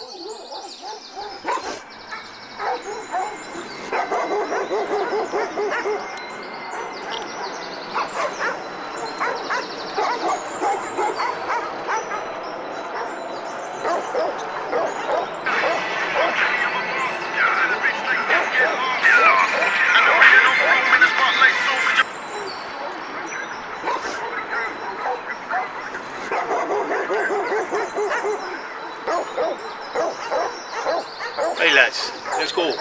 Hey lads, let's go.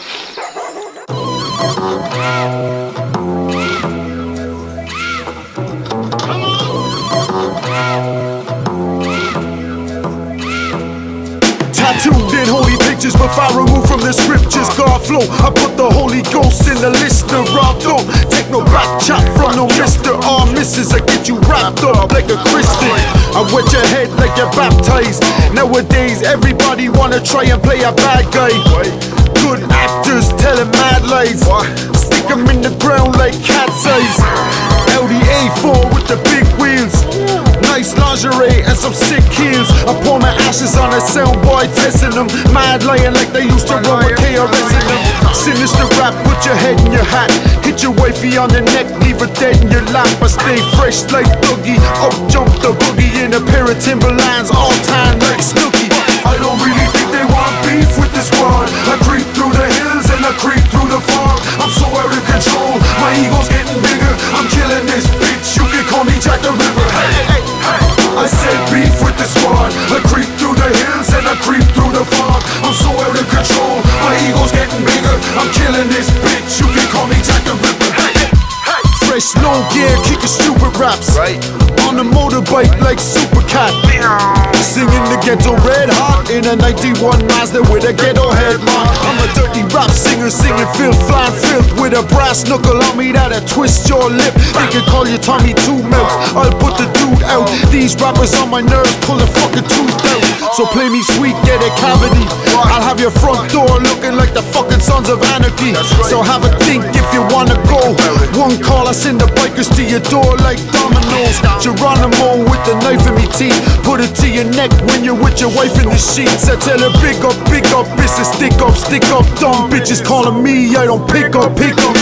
Tattooed in holy pictures, but far removed from the scriptures. God flow, I put the Holy Ghost in the listener. Rob don't take no back chat from no Mr. or Mrs. I get you wrapped up like a Christian. I wet your head like you're baptized. Nowadays everybody wanna try and play a bad guy. Good actors telling mad lies. Stick 'em in the ground like cat's eyes. Audi A4 with the big wheels, nice lingerie and some sick heels. I pour my ashes on a soundboy, testing them. Mad lying like they used to run with KRS in them. Sinister rap, put your head in your hat. Hit your wifey on the neck, leave her dead in your lap. I stay fresh like Dougie, up jump the boogie in a pair of Timberlands, all time like Snooki. I don't really think they want beef with this squad. I creep through the hills and I creep through the fog. I'm so out of control, my ego's getting bigger. I'm killing this bitch, you can call me Jack the Ripper. Hey, hey, hey. I said beef with the squad. I creep through the hills and I creep through the fog. I'm so out of control, my ego's getting bigger. I'm killing this bitch, you can call me Jack the Ripper. Hey, hey. Fresh, no gear, kicking stupid raps. Right. On a motorbike like Supercat. Singing the ghetto red hot in a 91 Mazda with a ghetto headlock. I'm a dirty rap singer singing filth, flying filth with a brass knuckle on me that'll twist your lip. They can call you Tommy Two Milks, I'll put the dude out. These rappers on my nerves pull a fucking tooth out. So play me sweet, get a cavity. I'll have your front door looking like the fucking Sons of Anarchy. So have a think if you wanna go. One call, I send the bikers to your door like dominoes. Geronimo with the knife in me teeth. Put it to your neck when you're with your wife in the sheets. I tell her big up, it's a stick up, dumb bitches calling me, I don't pick up.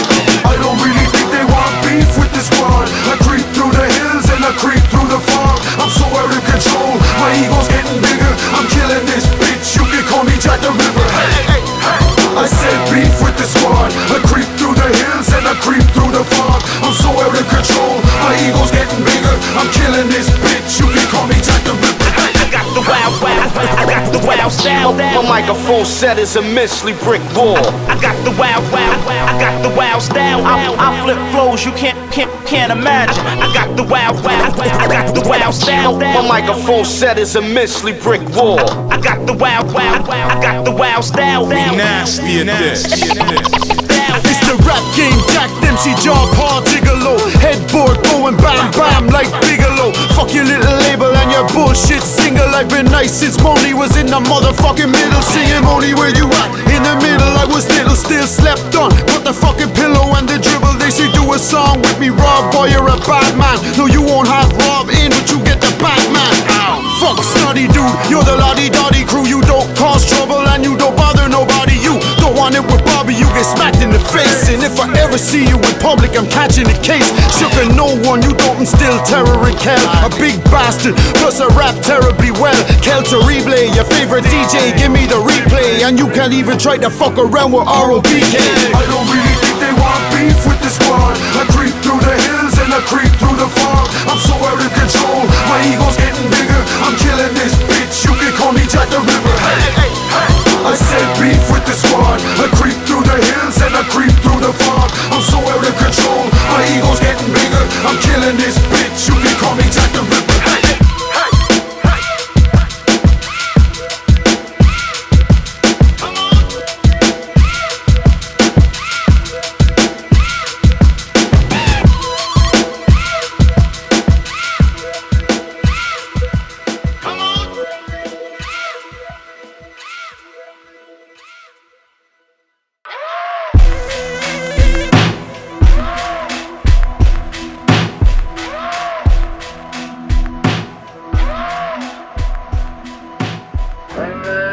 I don't really think they want beef with the squad. I creep through the hills and I creep through the fog. I'm so out of control, my ego's getting bigger. I'm killing this bitch, you can call me Jack the Ripper. Hey, hey, hey. I said beef with the squad. I creep through the hills and I creep through the fog. I'm so out of control, my ego's getting bigger. I'm killing this bitch, you can call me Jack the Ripper. I got the wild style. My microphone set is a Michelin brick wall. I got the wild style. I flip flows you can't imagine. I got the wild style. My microphone set is a Michelin brick wall. I got the wild style. Nasty at this. It's the rap game, Jack Dempsey, John Paul Gigolo. Headboard going bam bam like Bigelow. Fuck your little label and your bullshit single. I've been nice since Moni was in the motherfucking middle. Singing Moni, where you at? In the middle, I was little, still slept on. Put the fucking pillow and the dribble. They say do a song with me, Rob, boy, you're a bad man. No, you won't have Rob in, but you get the Batman. Fuck snotty dude, you're the lottie-dottie crew. You don't cause trouble and you don't bother nobody. You don't want it with Bobby, you get smacked in the face. And if I ever see you in public, I'm catching a case. Shook at no one, you don't instill terror in Kel. A big bastard, plus I rap terribly well. Kel Terrible, your favorite DJ, give me the replay. And you can't even try to fuck around with ROBK. I don't really think they want beef with the squad. I creep through the hills and I creep through the fog. I'm so out of control, my ego's getting bigger. I'm killing this bitch, you can call me Jack the Ripper. Hey, hey, hey. I said beef with the squad. I creep through the hills and I creep through the fog. I'm so out of control, my ego's getting bigger. I'm killing this bitch, you can call me Jack the Ripper. Hey, hey, hey. Bang, bang.